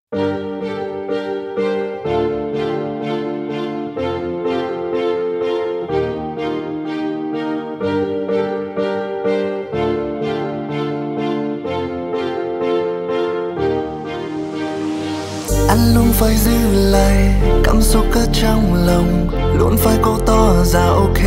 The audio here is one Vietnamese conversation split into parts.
Anh luôn phải giữ lại cảm xúc ở trong lòng, luôn phải cố tỏ ra ok,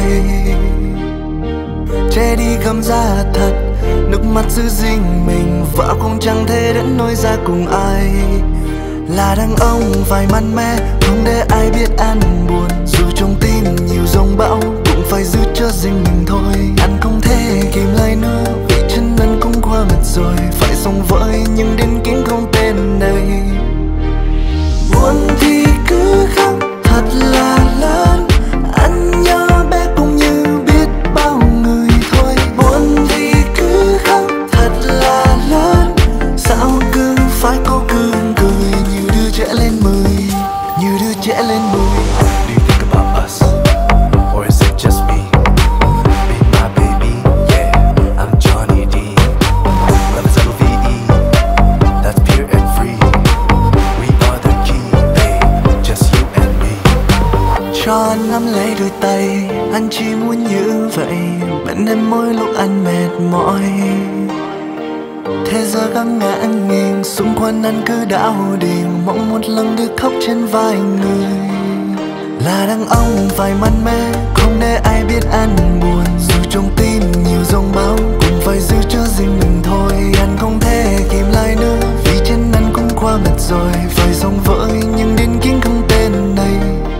che đi cảm giác thật, nước mắt giữ gìn mình và cũng chẳng thể đến nói ra cùng ai. Là đàn ông phải mạnh mẽ, không để ai biết anh buồn, dù trong tim nhiều giông bão cũng phải giữ cho riêng mình thôi. Anh không thể kìm lại nữa vì chân anh cũng qua mệt rồi, phải sống với những đêm kín không tên này. Buồn thì cứ khóc thật là lớn, anh nhớ bé cũng như biết bao người thôi. Buồn thì cứ khóc thật là lớn, sao cứ phải cố gượng cười như đứa trẻ lên 10, như đứa trẻ lên 10. Do you think about us, or is it just me? Be my baby, yeah, I'm Johnny D. Love is L-O-V-E, that's pure and free. We are the key, babe, just you and me. Cho anh nắm lấy đôi tay, anh chỉ muốn như vậy, bên em mỗi lúc anh mệt mỏi. Thế giờ gắng ngã nghiêng, xung quanh anh cứ đảo điên, mong một lần được khóc trên vai người. Là đàn ông phải mạnh mẽ, không để ai biết anh buồn, dù trong tim nhiều giông bão cũng phải giữ cho riêng mình thôi. Anh không thể kìm lại nữa vì chân anh cũng qua mệt rồi, phải sống với những đêm kín không tên này.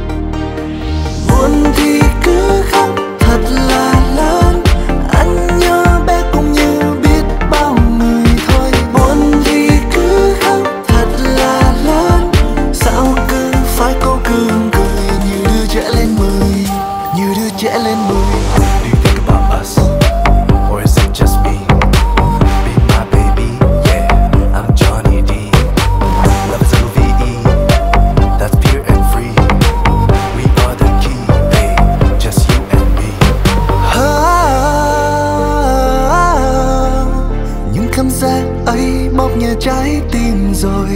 Buồn thì cứ khóc thật là lớn, anh nhớ bé cũng như biết bao người thôi. Buồn thì cứ khóc thật là lớn, sao cứ phải cố gượng cười như đứa trẻ lên 10, như đứa trẻ lên 10. Do you think about us, or is it just me? Be my baby, yeah, I'm Johnny D. Love is L-O-V-E, that's pure and free. We are the key, babe, just you and me. Những cảm giác ấy bóp nhẹ trái tim rồi.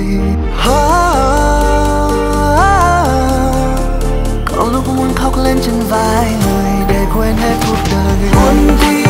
Có lúc muốn khóc lên trên vai người để quên hết cuộc đời. Buồn thì